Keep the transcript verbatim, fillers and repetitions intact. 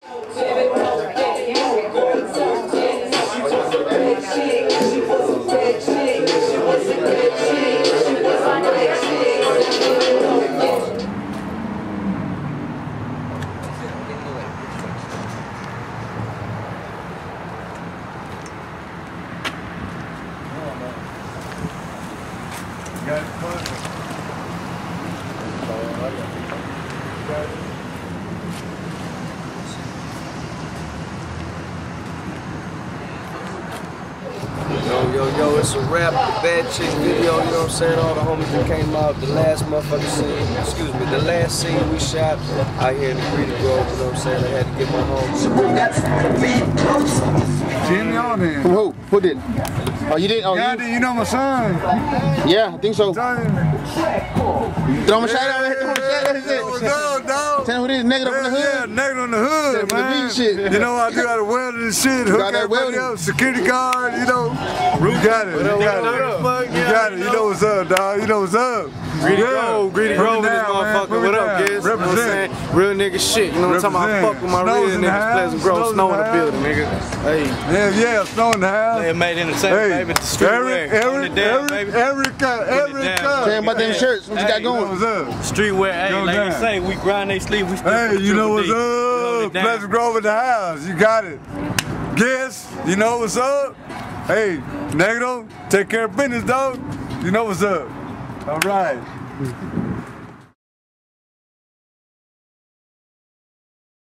Yo, yo, yo, it's a rap, the Bad Chick video, you know what I'm saying? All the homies that came out, the last motherfucking scene, excuse me, the last scene we shot out here in the Greedy Grove, you know what I'm saying? I had to get my home. Jimmy on there. From who? Who did? Oh, you did? Oh, yeah, you? you know my son. Yeah, I think so. Throw him a shout out right here. What's up, dog? Tell him who it is, Negative on the hood. Yeah, Negative on the hood, man. Shit. You know I do out of welding and shit. Hook everybody up, security guard, you know. You got it. You got it. You got it. You know what's up, dog. You know what's up. Greedy Grove, Greedy Grove in this motherfucker. What up, kids? You know what I'm saying? Real nigga shit. You know what I'm talking about? I fuck with my real niggas. Pleasant Grove, snow in the building, nigga. Hey. Yeah, yeah, snow in the house. They made entertainment, baby. The street every, wear. Every, on the down, every, baby. every cut, every cut. Tell him about them shirts. What you got going? What's up? Streetwear, hey, Go like down. they say, we grind they sleep, we still Hey, put you know what's triple D. up? Pleasant Grove in the house. You got it. Guess, you know what's up? Hey, Negative, take care of business, dog. You know what's up. All right.